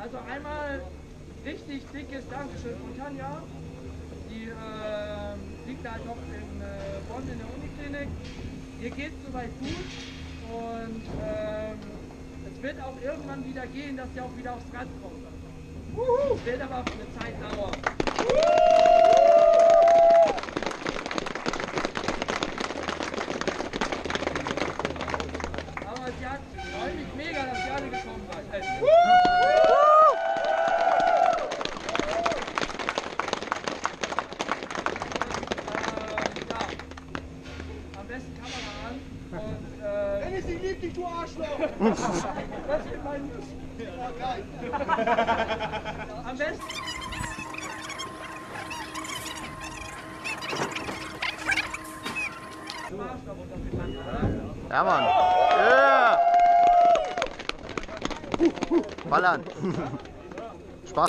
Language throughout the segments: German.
Also einmal richtig dickes Dankeschön von Tanja. Die liegt halt noch in Bonn in der Uniklinik. Ihr geht soweit gut und es wird auch irgendwann wieder gehen, dass ihr auch wieder aufs Rad kommt. Es wird aber eine Zeit dauern. Aber sie hat freut mich mega, dass ihr alle gekommen seid. Am besten Kamera an und Dennis, ich lieb dich, du Arschloch! Das ist mein ja, geil. Am besten. Ja, Mann. Yeah. Ballern. Spaß.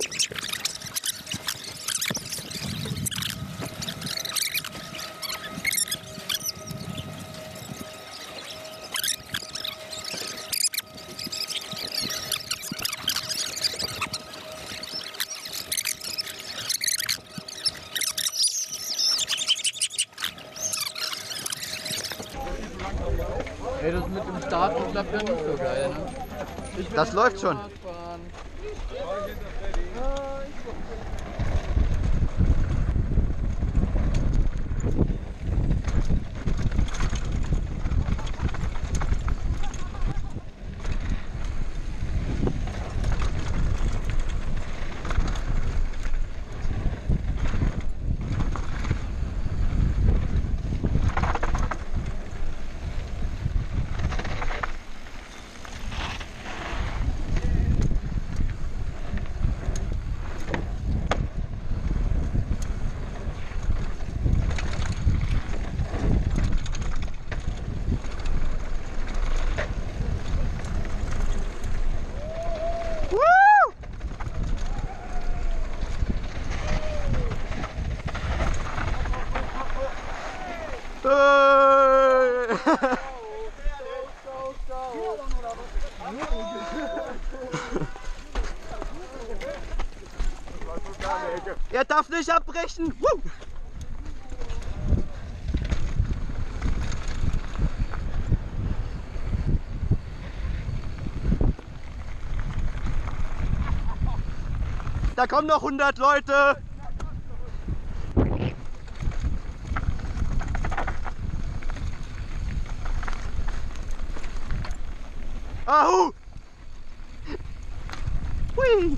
Ey, das mit dem Start klappt ja nicht so geil, ne? Das läuft schon. Er darf nicht abbrechen. Woo! Da kommen noch 100 Leute. Ahu! Hui!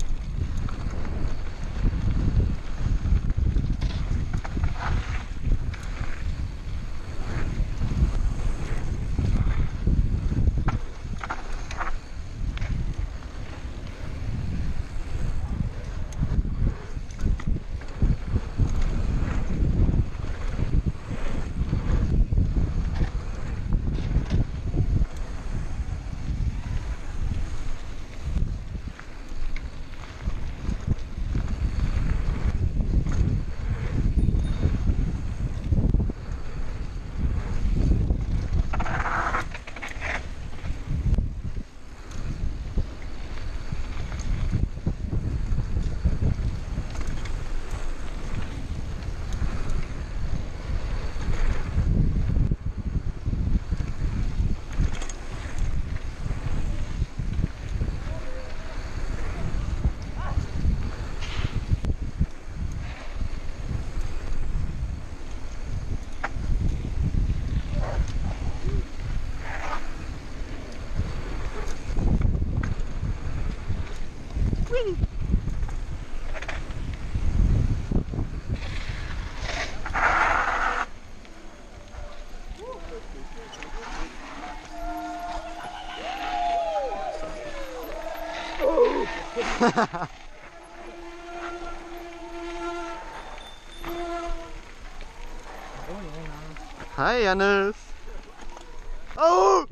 Hi Jannis. Oh!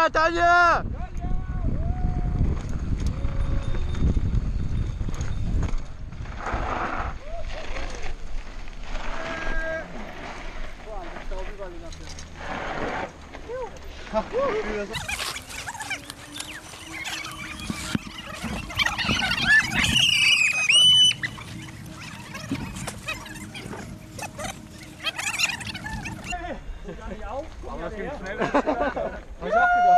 Tanja, Tanja! Aber das ging schnell. Hab ich auch gedacht.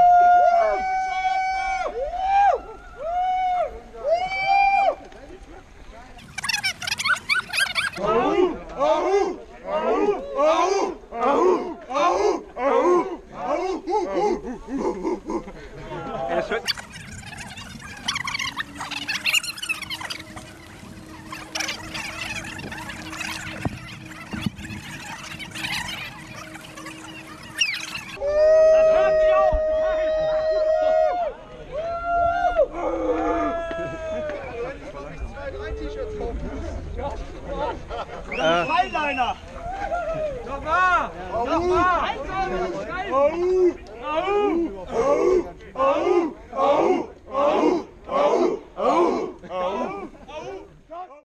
Freiliner! Nochmal! Nochmal! Au! Au! Au! Au! Au!